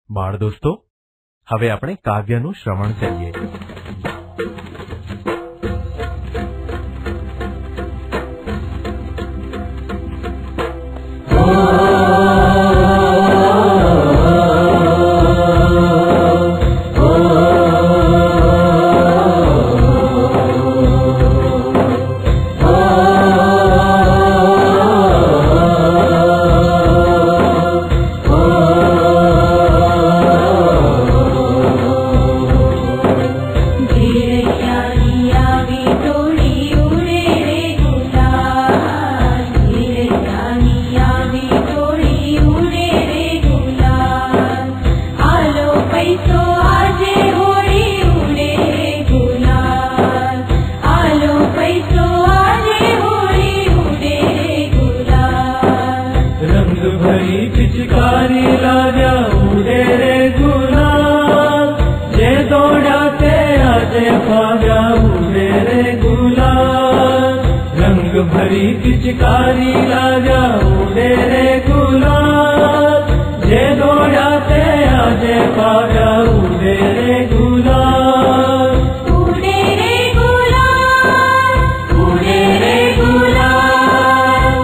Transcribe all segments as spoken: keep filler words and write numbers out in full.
बाळ दोस्तों, हवे आपणे काव्यનું श्रवण करिए। भरी पिचकारी लाजा उड़े रे गुलाल, जे दौड़ाते आजे पाजा उड़े रे गुलाल, उड़े रे गुलाल, उड़े रे गुलाल।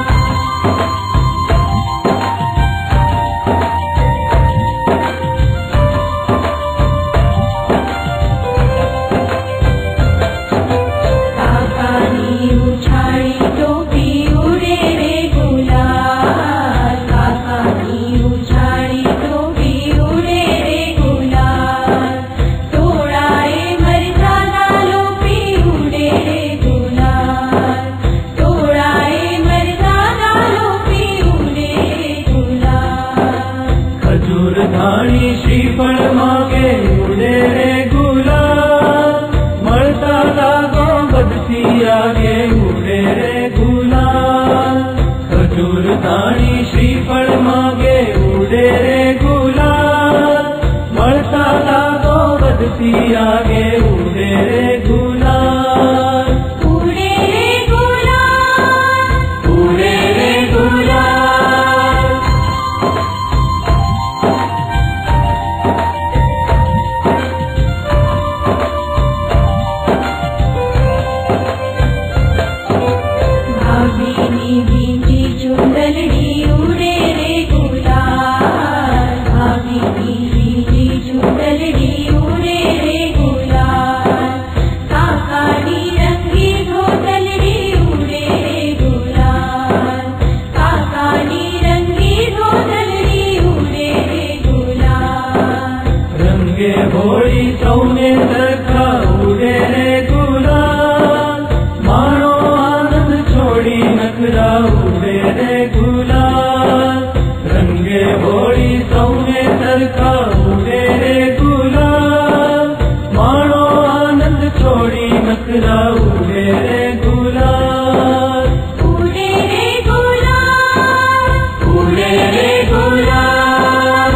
काकानी उछाड़ी टोपी उड़े रे गुलाल, काकानी उछाड़ी टोपी उड़े रे गुलाल। तोड़ाए मरदाना लोपी उड़े रे गुलाल, तोड़ाए मरदाना लोपी उड़े रे गुलाल। खजूर धानी श्रीफल मांगे उड़े रे गुलाल, मरता दागो बदसी आगे उड़े रे गुलाल। खजूर धानी श्रीफल मांगे उड़े रे गुलाल, मरता दागो बदसी आगे उड़े रे गुलाल, उड़े रे गुलाल, उड़े रे गुलाल। भाभीनी भींजी चुंदलड़ी उड़े रे गुलाल, भाभीनी भींजी चुंदलड़ी उड़े रे गुलाल। काकानी रंगी धोतलड़ी उड़े रे गुलाल, काकानी रंगी धोतलड़ी उड़े रे गुलाल। रंगे होली सौने तरखा उड़े रे गुलाल, मानो आनंद छोड़ी नखरा उड़े रे गुलाल। रंगे होली सौने तरखा उड़े रे गुलाल, मानो आनंद छोड़ी नखरा उड़े रे गुलाल, उड़े रे गुलाल, उड़े रे गुलाल।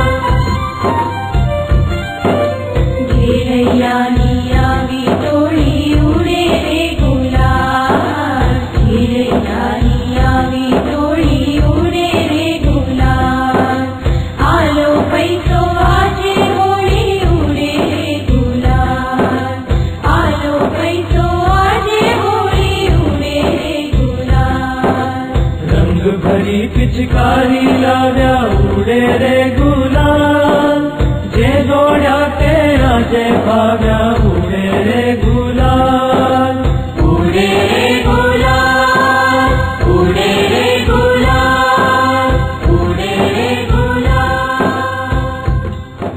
घेरैयानी आवी तोड़ी उड़े रे गुलाल, घेरैयानी आवी तोड़ी उड़े रे गुलाल। आलो पैसो आजे होली उड़े रे गुलाल, आलो पैसो आजे होली उड़े रे गुलाल। रंग भरी पिचकारी लाव्या उड़े रे गुलाल, जे दौड़ाते आजे भाव्या उड़े रे गुलाल, उड़े रे गुलाल, उड़े रे गुलाल, उड़े रे गुलाल।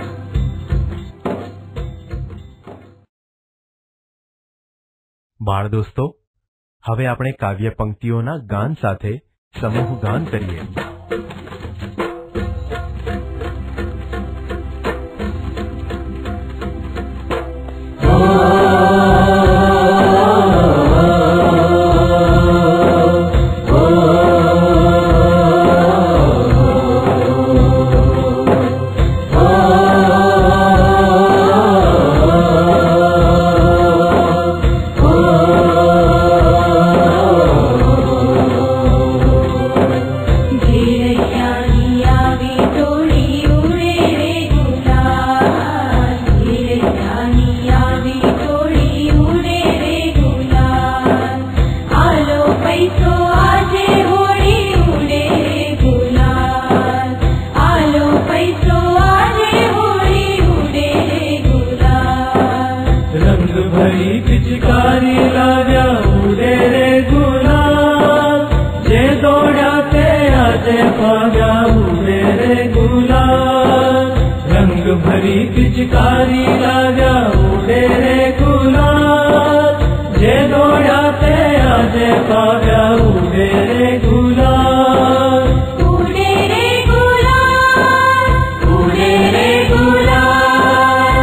बाळ दोस्तों, हवे आपणे काव्य पंक्तिओना गान साथे समूह गान करिए। घेरैयानी रंग भरी पिचकारी लाव्या उडे रे गुलाल जे दौड्या ते आजे पाव्या उडे रे गुलाल उडे रे गुलाल उडे रे गुलाल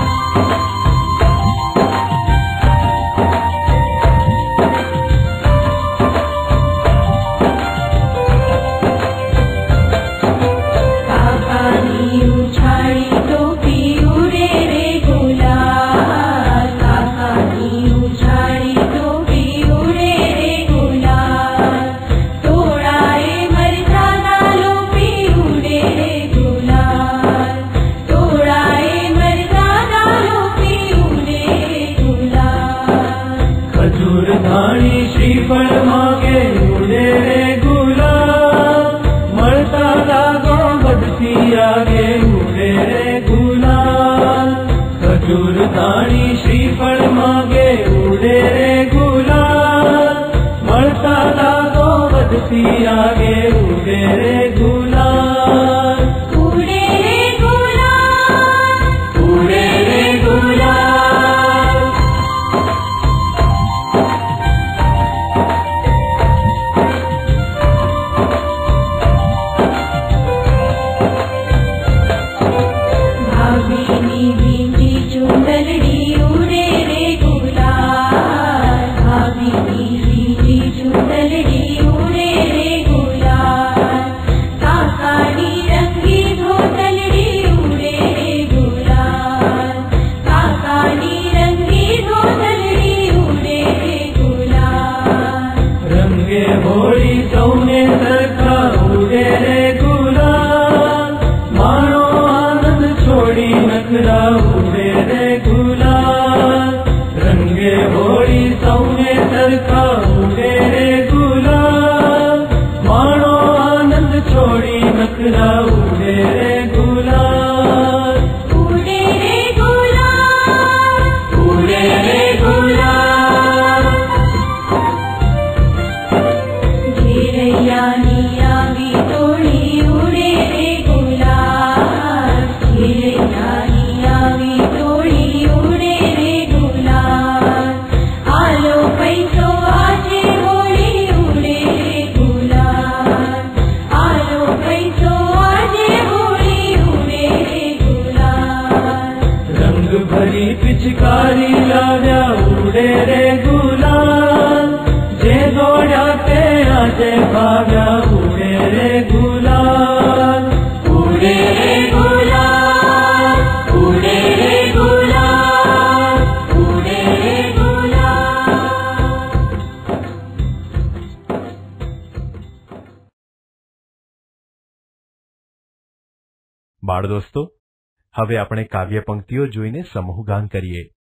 काकानी उछाळी टोपी उडे रे गुलाल काकानी उछाळी टोपी उडे रे गुलाल तोडाए मरजाना लोपी उडे रे गुलाल तोडाए मरजाना लोपी उडे रे गुलाल खजूर धाणी श्रीफळ मागे उडे रे गुलाल मळता लागो बदती आगे उडे रे गुलाल खजूर धाणी श्रीफळ मागे उडे रे गुलाल मळता लागो बदती आगे उडे रे गुलाल उडे रे गुलाल उडे रे गुलाल भाभीनी भिंडी चुंदलडी उडे रे गुलाल भाभीनी भिंडी चुंदलडी उडे रे गुलाल काकानी रंगी धोतलडी उडे रे गुलाल काकानी रंगी धोतलडी उडे रे गुलाल रंगे होळी सौने सरखा उडे रे गुलाल माणो आनंद छोडी नखरा उडे रे गुलाल रंगे होळी सौने सरखा उडे रे गुलाल माणो आनंद छोडी नखरा उडे रे गुलाल उडे रे गुलाल उडे रे गुलाल घेरैयानी आवी तोळी उडे रे गुलाल घेरैयानी आवी तोळी उडे रे गुलाल आलो पैसो आजे होळी उडे रे गुलाल आलो पैसो आजे होळी उडे रे गुलाल रंग भरी पिचकारी लाव्या उडे रे गुलाल जे दौड्या ते आजे भाव्या उडे रे गुलाल उडे रे गुलाल उडे रे गुलाल उडे रे गुलाल બાળ દોસ્તો, હવે આપણે કાવ્ય પંક્તિઓ જોઈને સમૂહ ગાન કરીએ.